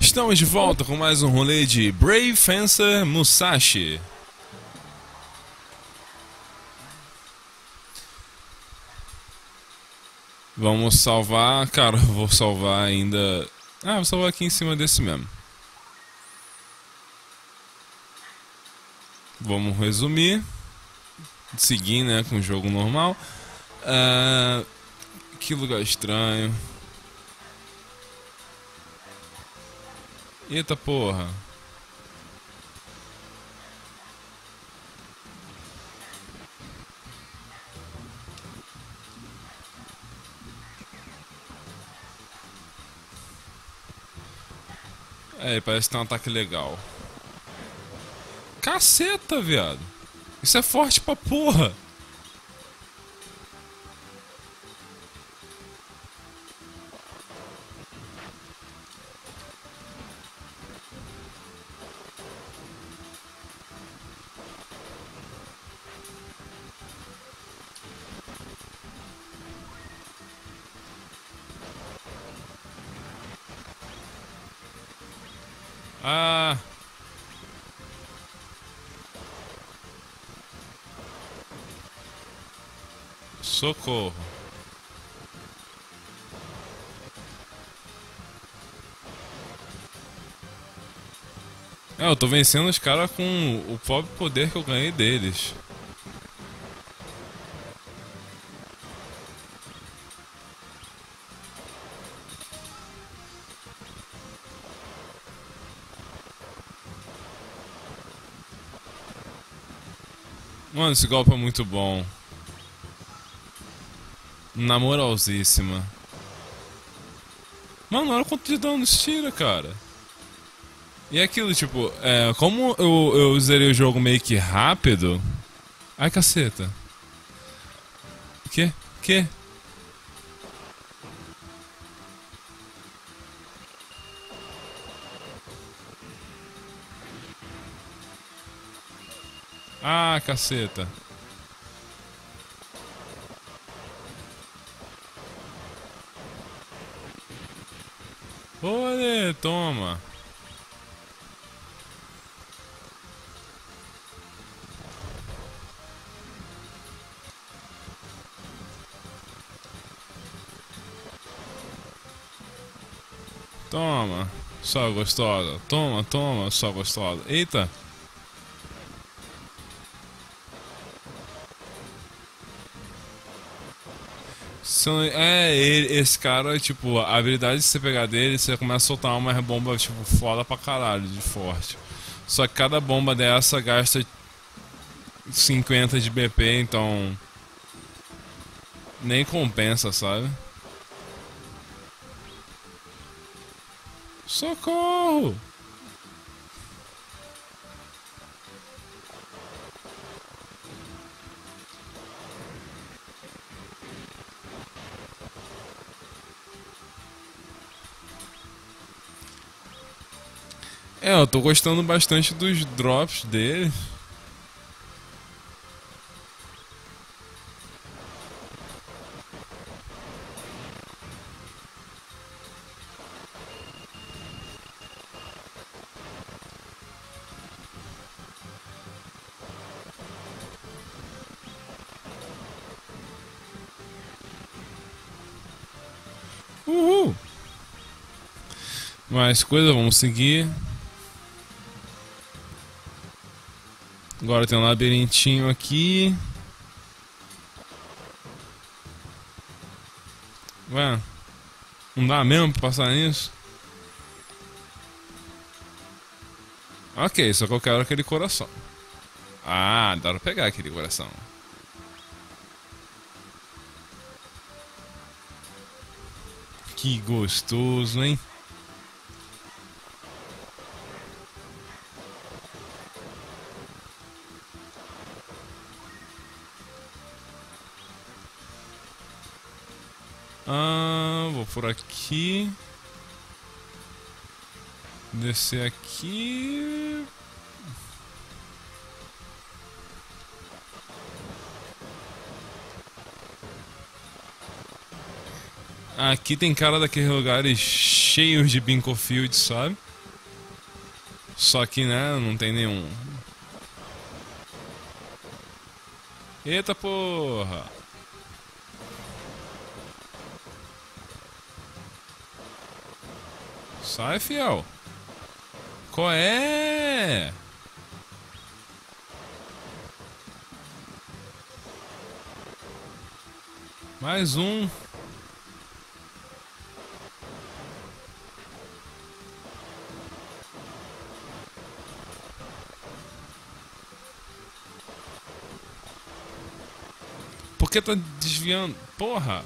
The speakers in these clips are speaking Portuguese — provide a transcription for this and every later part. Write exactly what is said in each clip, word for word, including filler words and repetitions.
Estamos de volta com mais um rolê de Brave Fencer Musashi. Vamos salvar, cara, eu vou salvar ainda... Ah, vou salvar aqui em cima desse mesmo. Vamos resumir. Seguir, né, com o jogo normal. Uh, que lugar estranho. Eita porra. É, parece que tem um ataque legal. Caceta, viado. Isso é forte pra porra. Ah. Socorro. É, eu tô vencendo os caras com o próprio poder que eu ganhei deles. Mano, esse golpe é muito bom. Na moralzíssima. Mano, olha quanto de dano nos tira, cara. E é aquilo, tipo, é, como eu, eu zerei o jogo meio que rápido... Ai, caceta. Que? Que? Ah, caceta. Olê, toma. Toma, só gostosa. Toma, toma, só gostosa. Eita. São, é, ele, esse cara, tipo, a habilidade de você pegar dele, você começa a soltar uma bomba, tipo, foda pra caralho, de forte. Só que cada bomba dessa gasta cinquenta de B P, então... nem compensa, sabe? Socorro! É, eu tô gostando bastante dos drops dele. Uhul! Mais coisa, vamos seguir. Agora tem um labirintinho aqui. Ué, não dá mesmo pra passar nisso? Ok, só que eu quero aquele coração. Ah, dá pra pegar aquele coração. Que gostoso, hein? Ah, vou por aqui. Descer aqui. Aqui tem cara daqueles lugares cheios de Binkofield, sabe? Só que, né, não tem nenhum. Eita porra! Sai, fiel. Qual é? Mais um. Por que tá desviando? Porra!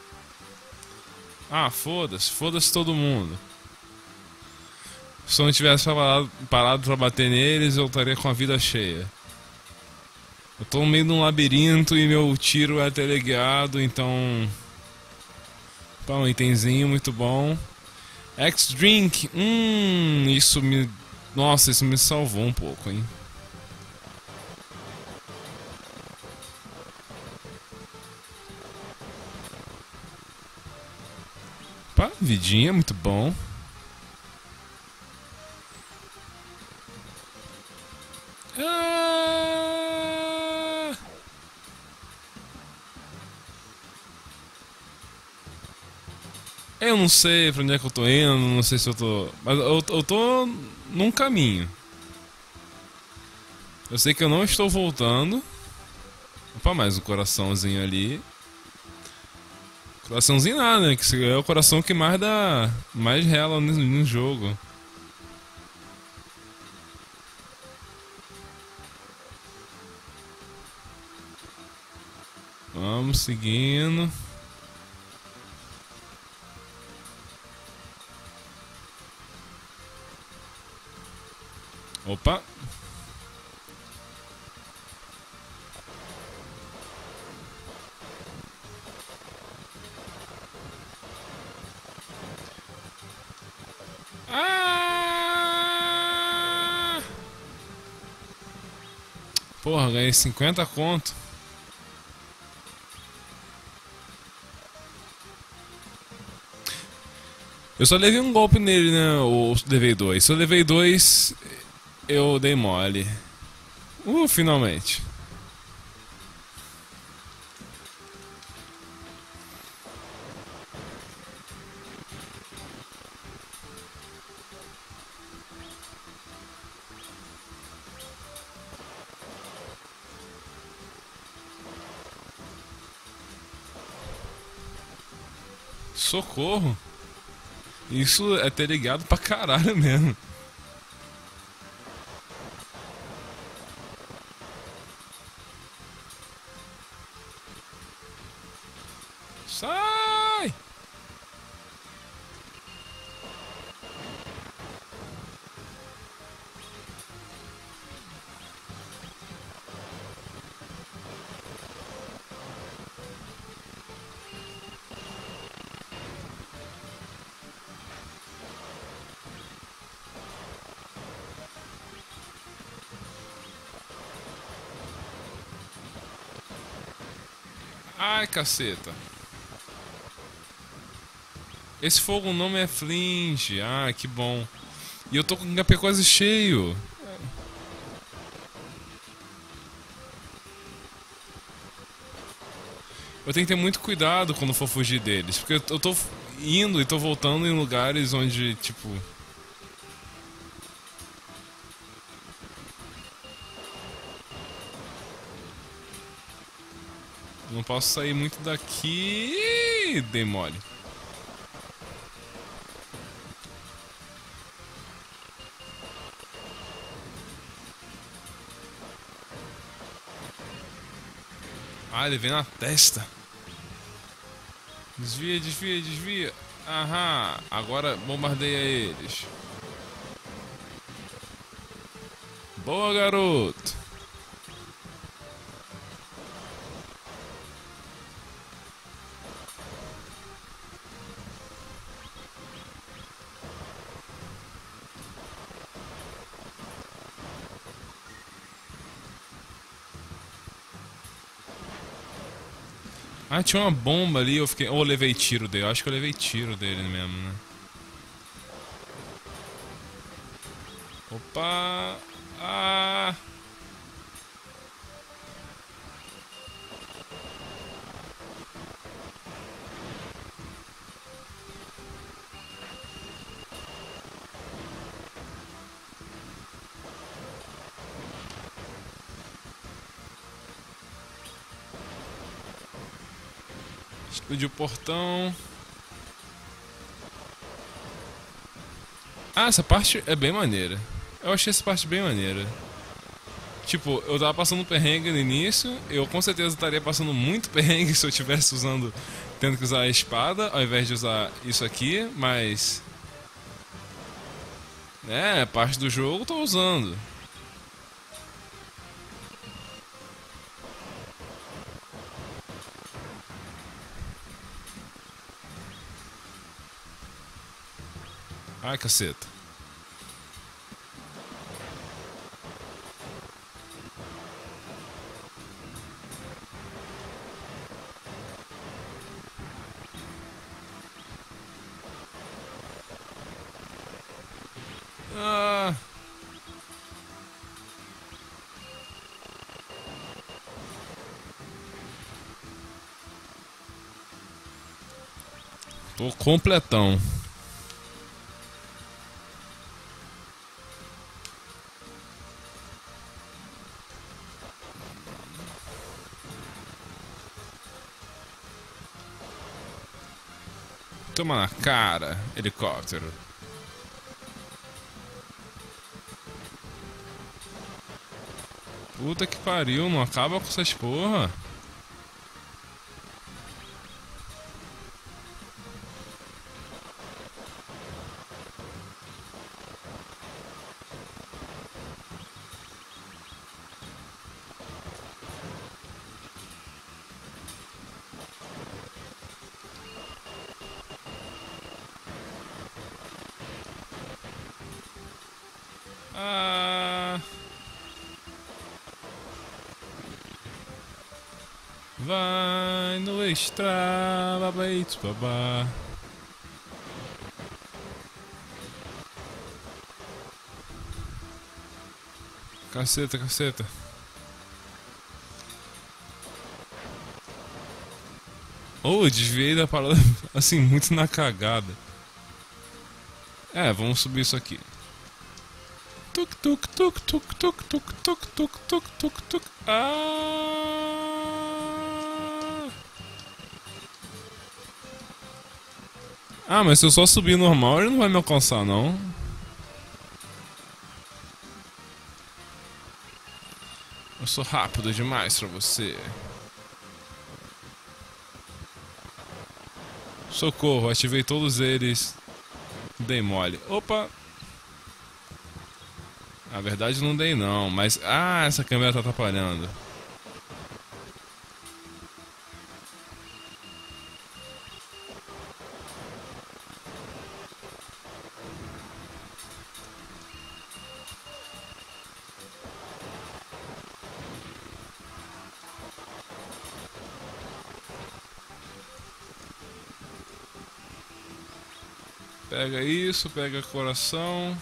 Ah, foda-se. Foda-se todo mundo. Se eu não tivesse parado, parado pra bater neles, eu estaria com a vida cheia. Eu tô no meio de um labirinto e meu tiro é teleguiado, então... Pá, um itemzinho muito bom. X-Drink. Hum, isso me... Nossa, isso me salvou um pouco, hein. Pá, vidinha, muito bom. Ah! Eu não sei pra onde é que eu tô indo, não sei se eu tô... Mas eu, eu tô num caminho. Eu sei que eu não estou voltando. Opa, mais um coraçãozinho ali. Coraçãozinho nada, né? Que é o coração que mais dá... Mais rela no, no jogo. Vamos seguindo. Opa. Ah! Porra, ganhei cinquenta conto. Eu só levei um golpe nele, né? Ou levei dois. Se eu levei dois, eu dei mole. Uh, finalmente. Socorro. Isso é ter ligado pra caralho mesmo. Sai! Ai, caceta. Esse fogo o nome é Flinge. Ah, que bom. E eu tô com o H P quase cheio. Eu tenho que ter muito cuidado quando for fugir deles. Porque eu tô indo e tô voltando em lugares onde, tipo... Não posso sair muito daqui. Dei mole. Ah, ele veio na testa. Desvia, desvia, desvia. Aham, agora bombardeia eles. Boa, garoto. Ah, tinha uma bomba ali, eu fiquei... Ou eu levei tiro dele, eu acho que eu levei tiro dele mesmo, né? Opa! Ah! Explodiu o portão. Ah, essa parte é bem maneira. Eu achei essa parte bem maneira. Tipo, eu tava passando perrengue no início. Eu com certeza estaria passando muito perrengue se eu estivesse usando. Tendo que usar a espada ao invés de usar isso aqui, mas. É, parte do jogo eu tô usando. Ai, caceta. Ah, tô completão. Toma na cara, helicóptero. Puta que pariu, não acaba com essas porra. Ah, vai no extra, babait, babá. Caceta, caceta. Oh, eu desviei da parada assim, muito na cagada. É, vamos subir isso aqui. Tuk tuk tuk tuk tuk tuk tuk tuk tuk tuk tuk. Ah! Ah, mas se eu só subir normal, ele não vai me alcançar, não. Eu sou rápido demais pra você. Socorro, ativei todos eles. Dei mole. Opa! Na verdade não dei não, mas... Ah, essa câmera tá atrapalhando. Pega isso, pega coração.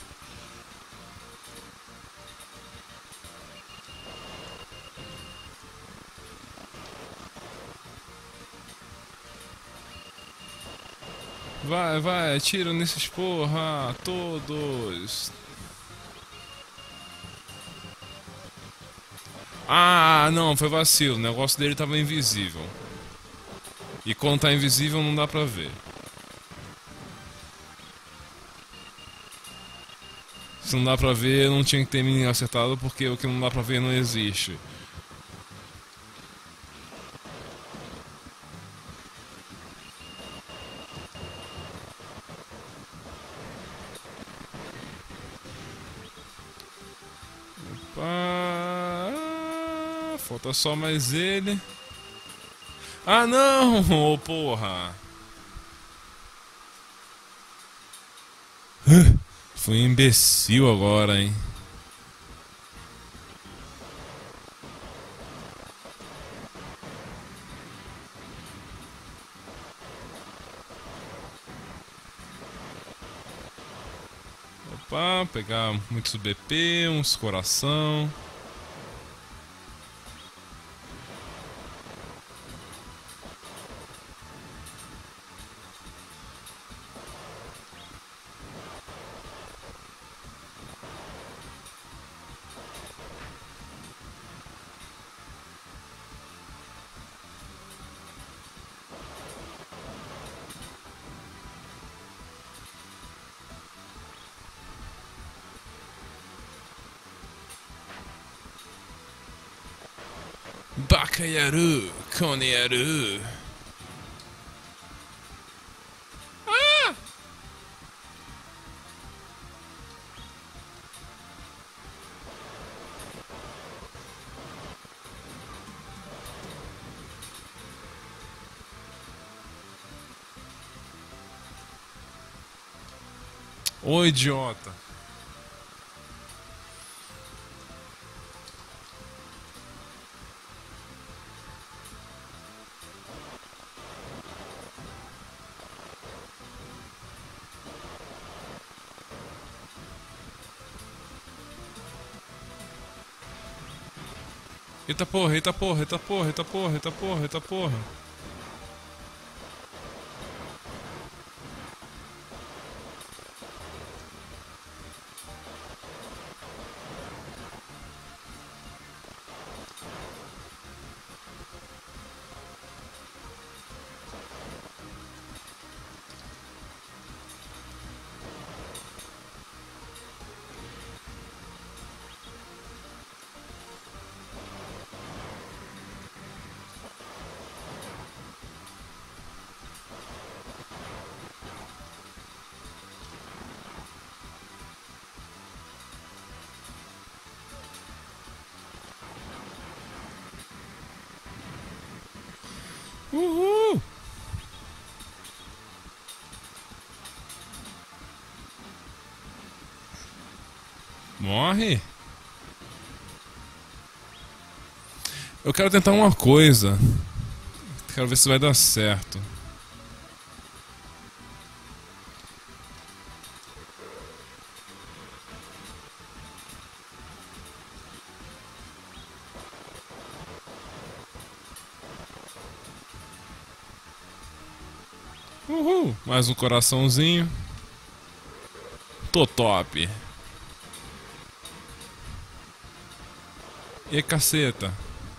Vai, vai, atira nesses porra, todos. Ah, não, foi vacilo, o negócio dele tava invisível. E quando tá invisível não dá pra ver. Se não dá pra ver, não tinha que ter menino acertado, porque o que não dá pra ver não existe. Ah, falta só mais ele. Ah não, oh, porra. Fui um imbecil agora, hein. Pá, pegar muitos B P, uns coração. Bakayaru, Koneyaru. Ah! Ô idiota. Eita porra, eita porra, eita porra, eita porra, eita porra, eita porra. Uhul! Morre! Eu quero tentar uma coisa. Quero ver se vai dar certo. Uhul! Mais um coraçãozinho. Tô top. E caceta.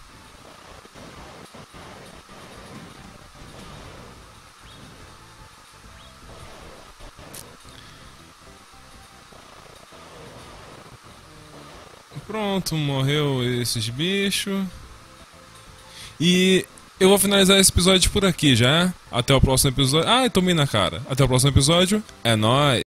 Pronto, morreu esses bichos. E eu vou finalizar esse episódio por aqui já. Até o próximo episódio. Ai, tomei na cara. Até o próximo episódio. É nóis.